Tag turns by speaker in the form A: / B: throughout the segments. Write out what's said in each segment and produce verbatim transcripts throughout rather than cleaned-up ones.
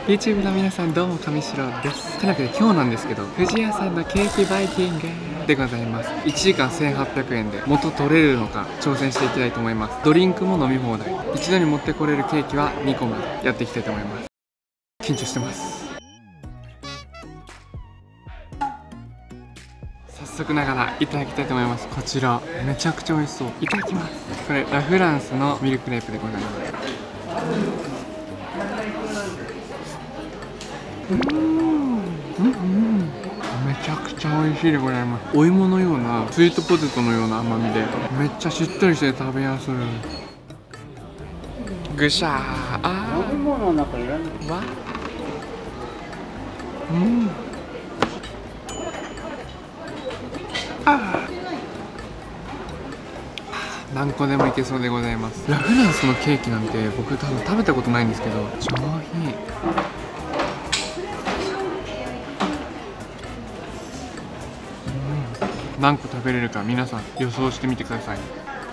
A: YouTube の皆さんどうも上白です。というわけで今日なんですけど、藤屋さんのケーキバイキングでございます。いちじかんせんはっぴゃくえんで元取れるのか挑戦していきたいと思います。ドリンクも飲み放題、一度に持ってこれるケーキはにこまでやっていきたいと思います。緊張してます。早速ながらいただきたいと思います。こちらめちゃくちゃ美味しそう。いただきます。これラ・フランスのミルクレープでございます。うんうんうん、めちゃくちゃ美味しいでございます。お芋のようなスイートポテトのような甘みでめっちゃしっとりして食べやすい。ぐしゃーあーわうんあ何個でもいけそうでございます。ラ・フランスのケーキなんて僕多分食べたことないんですけど上品。何個食べれるか皆さん予想してみてください。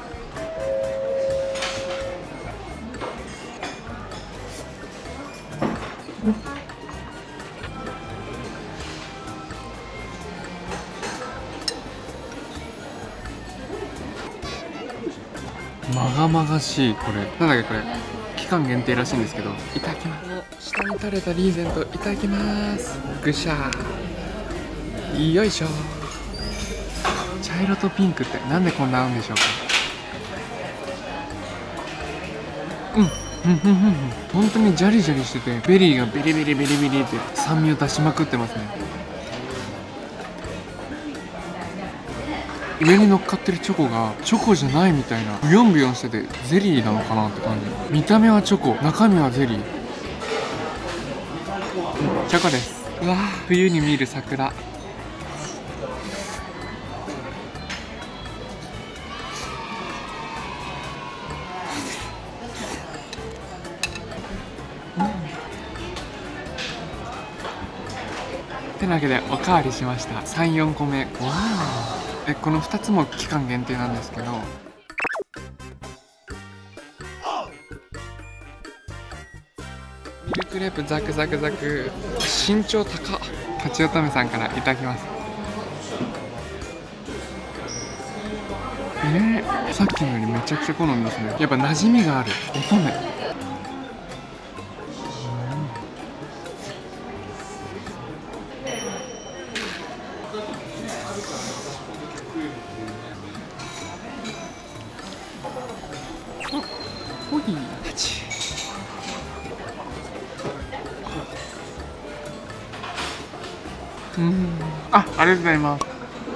A: まがまがしい。これなんだっけ、これ期間限定らしいんですけど、いただきます。下に垂れたリーゼントいただきます。ぐしゃーよいしょ。茶色とピンクってなんでこんな合うんでしょうか。うんうんうんうん、本当にジャリジャリしててベリーがベリベリベリベリって酸味を出しまくってますね。上に乗っかってるチョコがチョコじゃないみたいな、ブヨンブヨンしててゼリーなのかなって感じ。見た目はチョコ、中身はゼリー。チョコです。うわー、冬に見る桜。てなわけでおかわりしました。さん、よんこめ。わー、えこのふたつも期間限定なんですけど、ミルクレープザクザクザク、身長高っ。とちおとめさんからいただきます。えー、さっきのよりめちゃくちゃ好みですね。やっぱ馴染みがある乙女。ホイたち。うん、あ、ありがとうございます。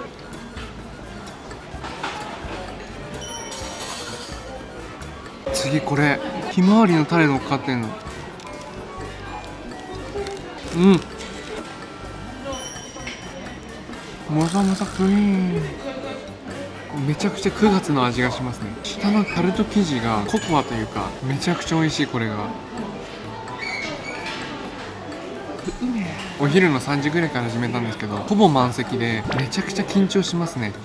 A: 次これひまわりの種乗っかってんの。うん、もさもさクリーン。めちゃくちゃくがつの味がしますね。下のタルト生地がココアというかめちゃくちゃ美味しい。これがお昼のさんじぐらいから始めたんですけどほぼ満席でめちゃくちゃ緊張しますね。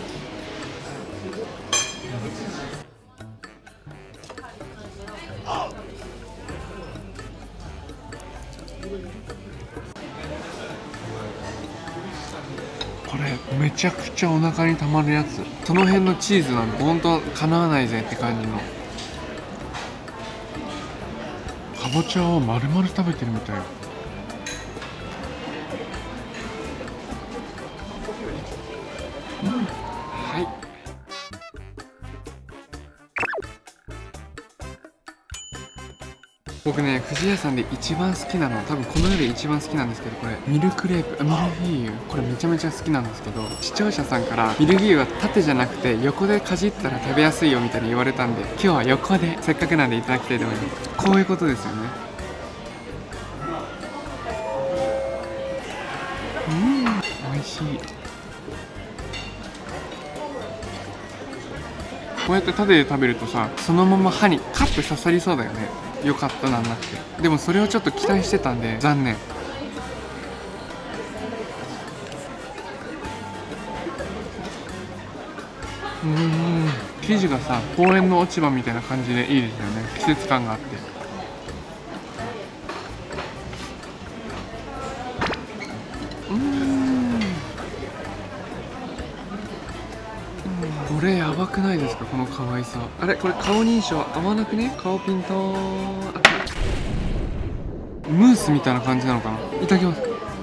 A: これめちゃくちゃお腹にたまるやつ。その辺のチーズなんて本当かなわないぜって感じの。かぼちゃを丸々食べてるみたい。うん、はい。僕ね、藤屋さんで一番好きなの、多分この世で一番好きなんですけど、これミルクレープ、ミルフィーユ、これめちゃめちゃ好きなんですけど、視聴者さんからミルフィーユは縦じゃなくて横でかじったら食べやすいよみたいに言われたんで、今日は横でせっかくなんでいただきたいと思います。こういうことですよね。うん、美味しい。こうやって縦で食べるとさ、そのまま歯にカッと刺さりそうだよね。よかったなんなくて。でもそれをちょっと期待してたんで残念。うーん、生地がさ公園の落ち葉みたいな感じでいいですよね。季節感があって。 うーん、これやばくないですか、この可愛さ。あれこれ顔認証合わなくね。顔ピントー、ムースみたいな感じなのかな。いただきます。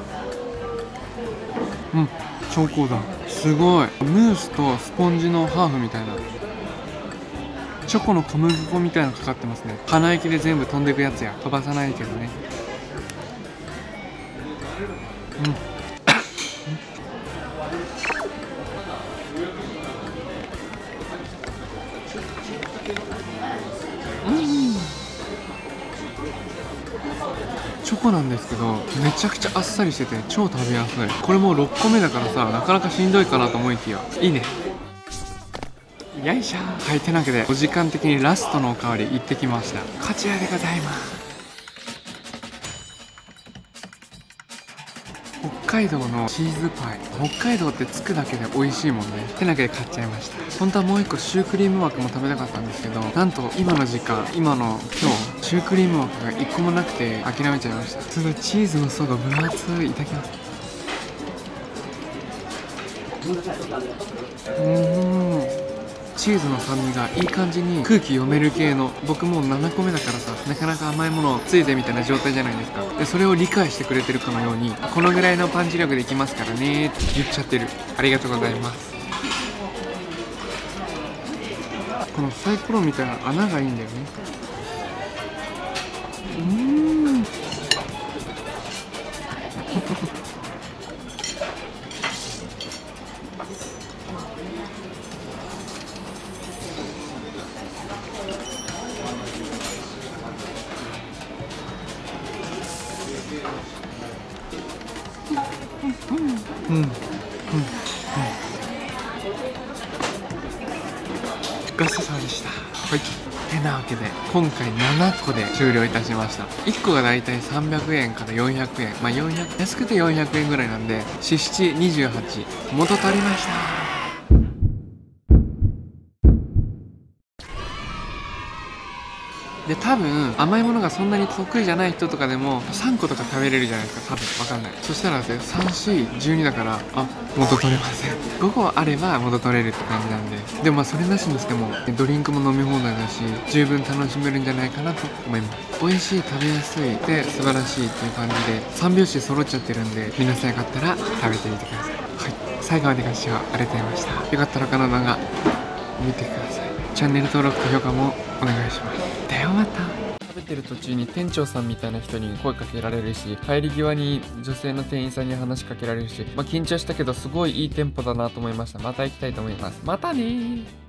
A: うん、超高だ。すごい。ムースとスポンジのハーフみたいな。チョコの小麦粉みたいなのかかってますね。鼻息で全部飛んでいくやつや。飛ばさないけどね。うん、うん、チョコなんですけどめちゃくちゃあっさりしてて超食べやすい。これもうろっこめだからさ、なかなかしんどいかなと思いきやいいね。よいしょ。はい、てなわけでお時間的にラストのおかわり行ってきました。こちらでございます。北海道のチーズパイ。北海道ってつくだけで美味しいもんね。てなわけで買っちゃいました。本当はもう一個シュークリーム枠も食べたかったんですけど、なんと今の時間、今の今日シュークリーム枠がいっこもなくて諦めちゃいました。すごいチーズの層が分厚い。いただきます。うーん、チーズの酸味がいい感じに空気読める系の。僕もうななこめだからさ、なかなか甘いものをついてみたいな状態じゃないですか。でそれを理解してくれてるかのように、このぐらいのパンチ力でいきますからねって言っちゃってる。ありがとうございます。このサイコロみたいな穴がいいんだよね。うーんうんうんうん、ごちそうさまでした。はい、てなわけで今回ななこで終了いたしました。いっこがだいたいさんびゃくえんからよんひゃくえん、まあよんひゃく、安くてよんひゃくえんぐらいなんで、しちななにじゅうはち元取りました。で多分甘いものがそんなに得意じゃない人とかでもさんことか食べれるじゃないですか、多分。わかんない。そしたらですね、さん、よん、じゅうにだから、あ、元取れません。ごこあれば元取れるって感じなんで。でもまあそれなしにしてもドリンクも飲み放題だし、十分楽しめるんじゃないかなと思います。美味しい、食べやすいで素晴らしいっていう感じでさん拍子揃っちゃってるんで、皆さんよかったら食べてみてください。はい、最後までご視聴ありがとうございました。よかったらこの動画見てください。チャンネル登録と評価もお願いします。ではまた。食べてる途中に店長さんみたいな人に声かけられるし、帰り際に女性の店員さんに話しかけられるし、まあ緊張したけどすごいいい店舗だなと思いました。また行きたいと思います。またねー。